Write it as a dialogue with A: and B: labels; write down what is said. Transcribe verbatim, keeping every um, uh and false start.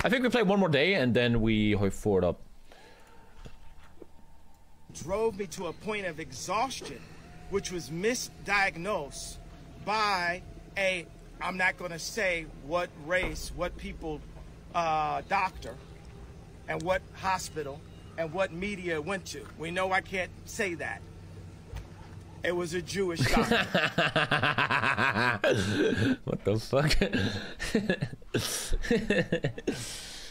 A: I think we play one more day and then we hook forward up.
B: Drove me to a point of exhaustion, which was misdiagnosed by a, I'm not going to say what race, what people, uh, doctor, and what hospital, and what media it went to. We know I can't say that. It was a Jewish doctor.
A: What the fuck?